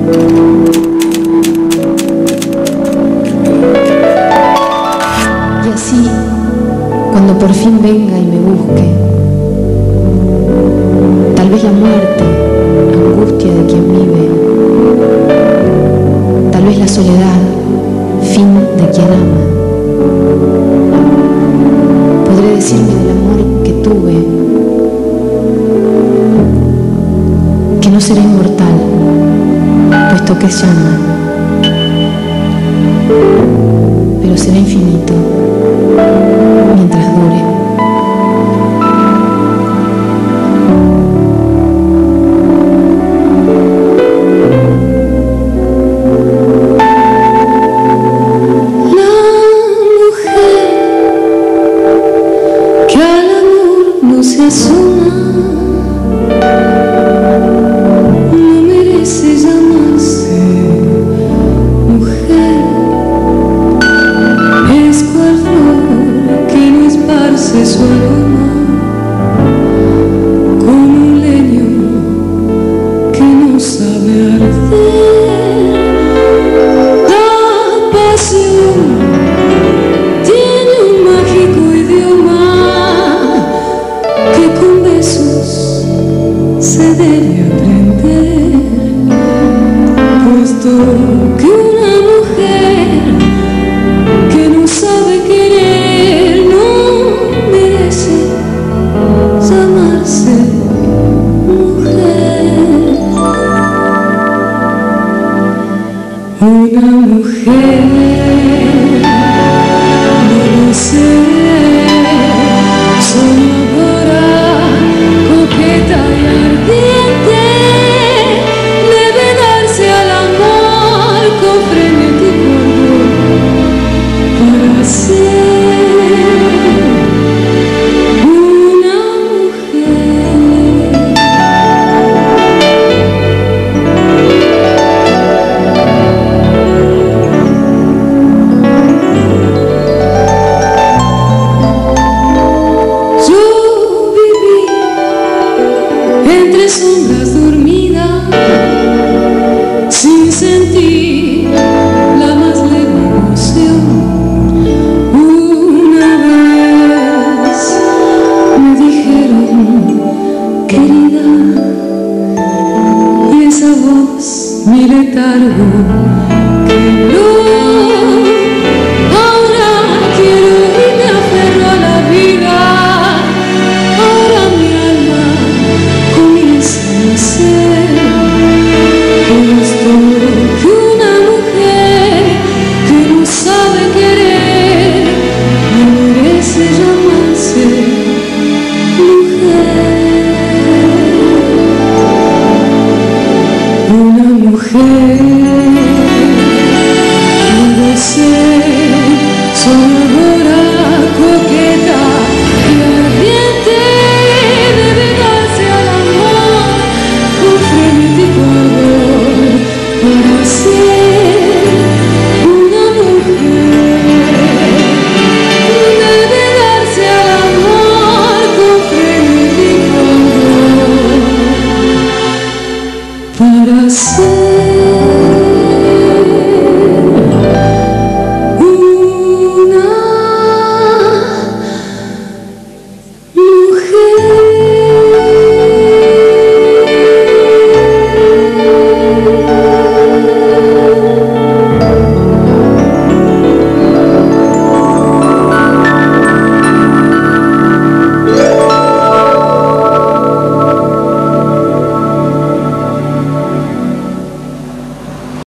Y así, cuando por fin venga y me busque, tal vez la muerte, angustia de quien vive, tal vez la soledad, fin de quien ama, podré decirme del amor que tuve, que no será inmortal, puesto que es llama, pero será infinito mientras dure. La mujer que al amor no se asoma no merece llamarse mujer. Es cual flor que no esparce su aroma, como un leño que no sabe arder. La pasión tiene un mágico idioma que con besos se debe aprender, puesto que una mujer que no sabe querer no merece llamarse mujer. Una mujer, no lo sé, soñadora, coqueta y ardiente, debe darse al amor con frenético ardor para ser una mujer. Yo viví entre sombras dormidas, sin sentir la más leve emoción. Una vez me dijeron, querida, y esa voz, mi letargo, quebró. Ahora quiero y me aferro a la vida. Ahora mi alma comienza a nacer. Es todo que una mujer que no sabe querer no merece llamarse mujer. Una mujer